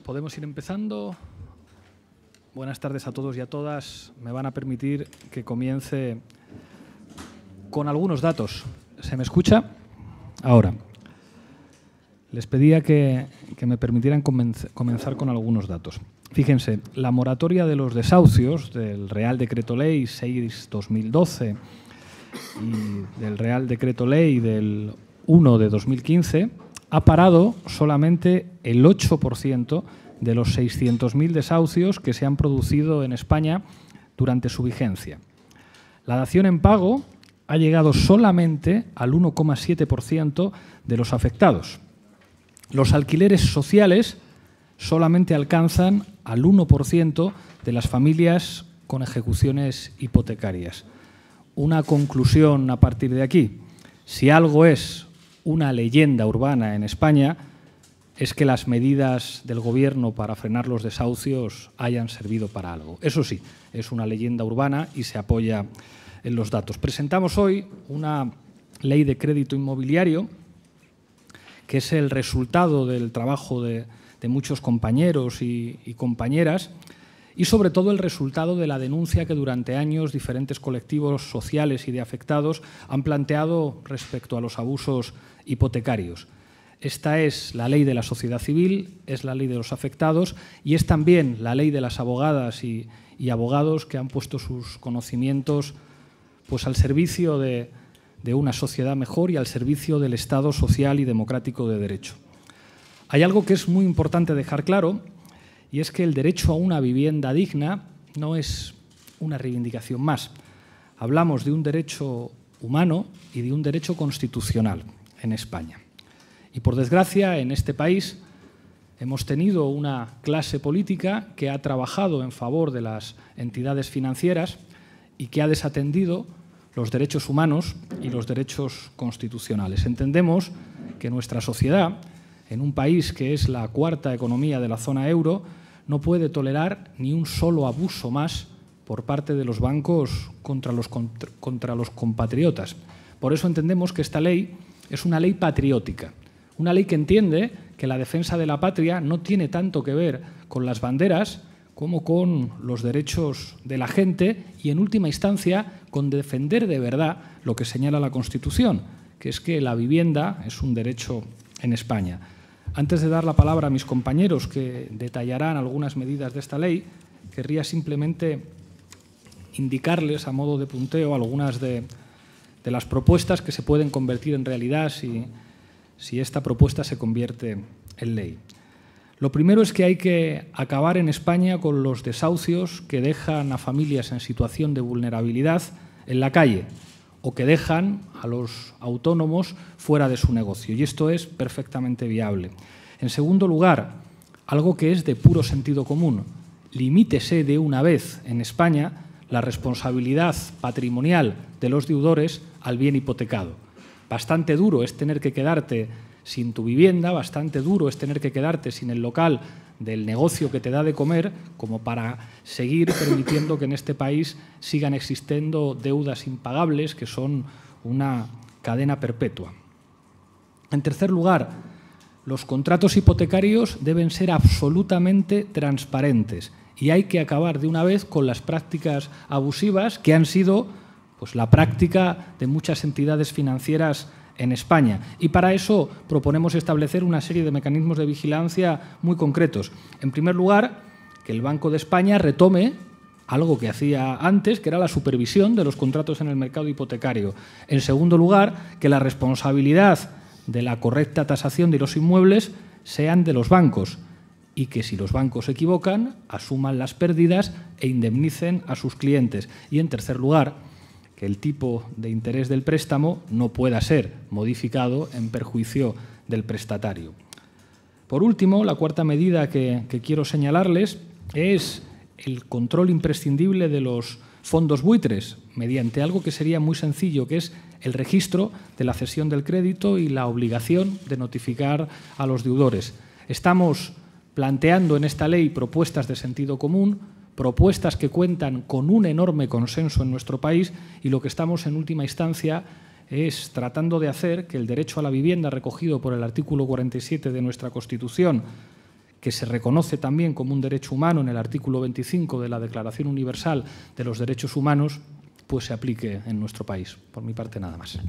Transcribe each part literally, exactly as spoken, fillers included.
podemos ir empezando. Buenas tardes a todos y a todas. Me van a permitir que comience con algunos datos. ¿Se me escucha? Ahora. Les pedía que, que me permitieran comenzar con algunos datos. Fíjense, la moratoria de los desahucios del Real Decreto Ley seis barra dos mil doce y del Real Decreto Ley del uno de dos mil quince ha parado solamente el ocho por ciento de los seiscientos mil desahucios que se han producido en España durante su vigencia. La dación en pago ha llegado solamente al uno coma siete por ciento de los afectados. Los alquileres sociales solamente alcanzan al uno por ciento de las familias con ejecuciones hipotecarias. Una conclusión a partir de aquí: si algo es una leyenda urbana en España, es que las medidas del Gobierno para frenar los desahucios hayan servido para algo. Eso sí, es una leyenda urbana y se apoya en los datos. Presentamos hoy una ley de crédito inmobiliario que es el resultado del trabajo de, de muchos compañeros y, y compañeras y, sobre todo, el resultado de la denuncia que durante años diferentes colectivos sociales y de afectados han planteado respecto a los abusos hipotecarios. Esta es la ley de la sociedad civil, es la ley de los afectados y es también la ley de las abogadas y, y abogados que han puesto sus conocimientos pues, al servicio de, de una sociedad mejor y al servicio del Estado social y democrático de derecho. Hay algo que es muy importante dejar claro, y es que el derecho a una vivienda digna no es una reivindicación más. Hablamos de un derecho humano y de un derecho constitucional en España. Y, por desgracia, en este país hemos tenido una clase política que ha trabajado en favor de las entidades financieras y que ha desatendido los derechos humanos y los derechos constitucionales. Entendemos que nuestra sociedad, en un país que es la cuarta economía de la zona euro, no puede tolerar ni un solo abuso más por parte de los bancos contra los, contra, contra los compatriotas. Por eso entendemos que esta ley es una ley patriótica, una ley que entiende que la defensa de la patria no tiene tanto que ver con las banderas como con los derechos de la gente y, en última instancia, con defender de verdad lo que señala la Constitución, que es que la vivienda es un derecho en España. Antes de dar la palabra a mis compañeros que detallarán algunas medidas de esta ley, querría simplemente indicarles a modo de punteo algunas de, de las propuestas que se pueden convertir en realidad si, si esta propuesta se convierte en ley. Lo primero es que hay que acabar en España con los desahucios que dejan a familias en situación de vulnerabilidad en la calle o que dejan a los autónomos fuera de su negocio, y esto es perfectamente viable. En segundo lugar, algo que es de puro sentido común: limítese de una vez en España la responsabilidad patrimonial de los deudores al bien hipotecado. Bastante duro es tener que quedarte sin tu vivienda, bastante duro es tener que quedarte sin el local del negocio que te da de comer, como para seguir permitiendo que en este país sigan existiendo deudas impagables que son una cadena perpetua. En tercer lugar, los contratos hipotecarios deben ser absolutamente transparentes y hay que acabar de una vez con las prácticas abusivas que han sido pues, la práctica de muchas entidades financieras en España. Y para eso proponemos establecer una serie de mecanismos de vigilancia muy concretos. En primer lugar, que el Banco de España retome algo que hacía antes, que era la supervisión de los contratos en el mercado hipotecario. En segundo lugar, que la responsabilidad de la correcta tasación de los inmuebles sean de los bancos y que si los bancos se equivocan, asuman las pérdidas e indemnicen a sus clientes. Y en tercer lugar, que el tipo de interés del préstamo no pueda ser modificado en perjuicio del prestatario. Por último, la cuarta medida que, que quiero señalarles es el control imprescindible de los fondos buitres, mediante algo que sería muy sencillo, que es el registro de la cesión del crédito y la obligación de notificar a los deudores. Estamos planteando en esta ley propuestas de sentido común, propuestas que cuentan con un enorme consenso en nuestro país, y lo que estamos en última instancia es tratando de hacer que el derecho a la vivienda recogido por el artículo cuarenta y siete de nuestra Constitución, que se reconoce también como un derecho humano en el artículo veinticinco de la Declaración Universal de los Derechos Humanos, pues se aplique en nuestro país. Por mi parte, nada más.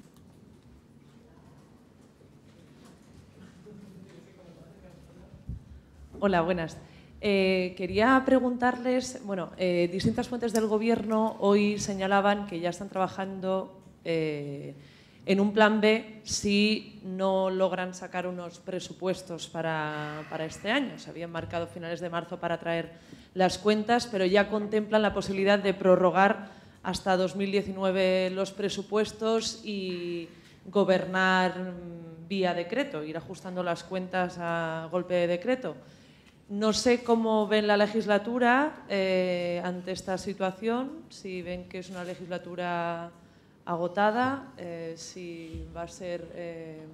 Hola, buenas. Eh, quería preguntarles, bueno, eh, distintas fuentes del Gobierno hoy señalaban que ya están trabajando eh, en un plan B si no logran sacar unos presupuestos para, para este año. Se habían marcado finales de marzo para traer las cuentas, pero ya contemplan la posibilidad de prorrogar hasta dos mil diecinueve los presupuestos y gobernar vía decreto, ir ajustando las cuentas a golpe de decreto. No sé cómo ven la legislatura eh, ante esta situación, si ven que es una legislatura agotada, eh, si va a ser… Eh,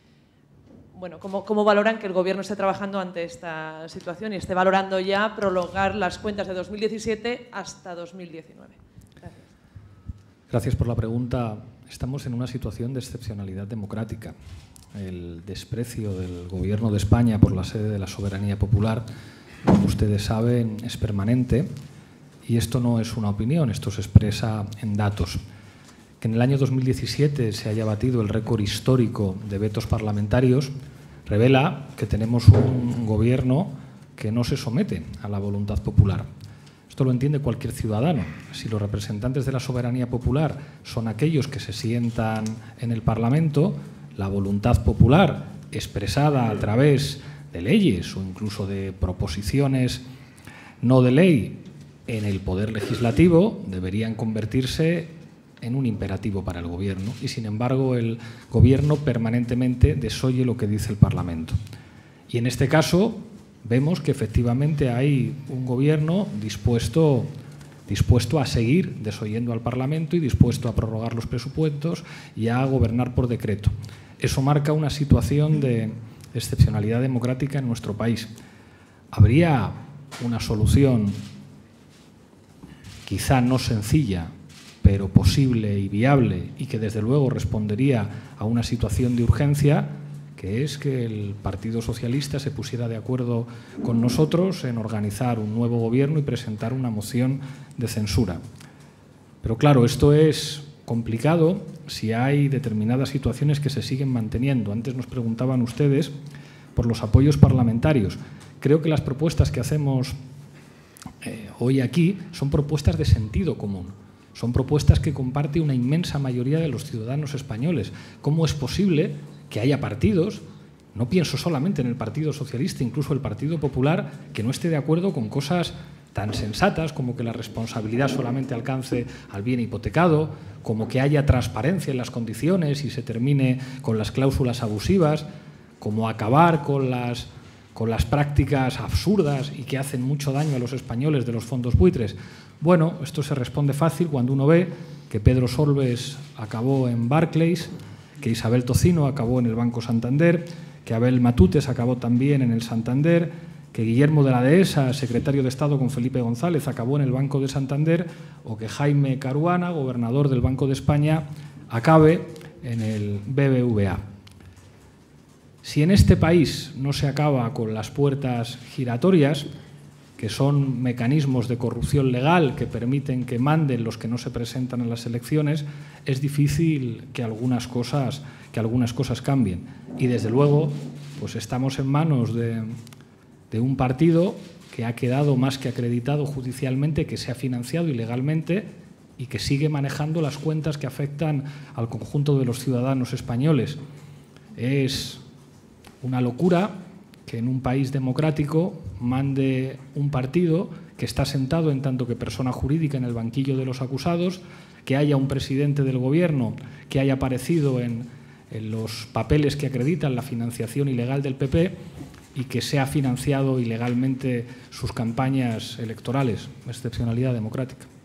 bueno, ¿cómo, ¿cómo valoran que el Gobierno esté trabajando ante esta situación y esté valorando ya prolongar las cuentas de dos mil diecisiete hasta dos mil diecinueve? Gracias. Gracias por la pregunta. Estamos en una situación de excepcionalidad democrática. El desprecio del Gobierno de España por la sede de la soberanía popular, como ustedes saben, es permanente y esto no es una opinión, esto se expresa en datos. Que en el año dos mil diecisiete se haya batido el récord histórico de vetos parlamentarios revela que tenemos un Gobierno que no se somete a la voluntad popular. Esto lo entiende cualquier ciudadano. Si los representantes de la soberanía popular son aquellos que se sientan en el Parlamento, la voluntad popular expresada a través de leyes o incluso de proposiciones no de ley en el poder legislativo deberían convertirse en un imperativo para el Gobierno y, sin embargo, el Gobierno permanentemente desoye lo que dice el Parlamento. Y en este caso vemos que efectivamente hay un Gobierno dispuesto, dispuesto a seguir desoyendo al Parlamento y dispuesto a prorrogar los presupuestos y a gobernar por decreto. Eso marca una situación de excepcionalidad democrática en nuestro país. ¿Habría una solución, quizá no sencilla, pero posible y viable, y que desde luego respondería a una situación de urgencia, que es que el Partido Socialista se pusiera de acuerdo con nosotros en organizar un nuevo Gobierno y presentar una moción de censura? Pero claro, esto es complicado si hay determinadas situaciones que se siguen manteniendo. Antes nos preguntaban ustedes por los apoyos parlamentarios. Creo que las propuestas que hacemos eh, hoy aquí son propuestas de sentido común. Son propuestas que comparte una inmensa mayoría de los ciudadanos españoles. ¿Cómo es posible que haya partidos, no pienso solamente en el Partido Socialista, incluso el Partido Popular, que no esté de acuerdo con cosas tan sensatas como que la responsabilidad solamente alcance al bien hipotecado, como que haya transparencia en las condiciones y se termine con las cláusulas abusivas, como acabar con las, con las prácticas absurdas y que hacen mucho daño a los españoles de los fondos buitres? Bueno, esto se responde fácil cuando uno ve que Pedro Solbes acabó en Barclays, que Isabel Tocino acabó en el Banco Santander, que Abel Matutes acabó también en el Santander, que Guillermo de la Dehesa, secretario de Estado con Felipe González, acabó en el Banco de Santander, o que Jaime Caruana, gobernador del Banco de España, acabe en el B B V A. Si en este país no se acaba con las puertas giratorias, que son mecanismos de corrupción legal que permiten que manden los que no se presentan a las elecciones, es difícil que algunas cosas, que algunas cosas cambien. Y desde luego, pues estamos en manos de, de un partido que ha quedado más que acreditado judicialmente, que se ha financiado ilegalmente y que sigue manejando las cuentas que afectan al conjunto de los ciudadanos españoles. Es una locura que en un país democrático mande un partido que está sentado en tanto que persona jurídica en el banquillo de los acusados, que haya un presidente del Gobierno que haya aparecido en, en los papeles que acreditan la financiación ilegal del P P y que se ha financiado ilegalmente sus campañas electorales. Excepcionalidad democrática.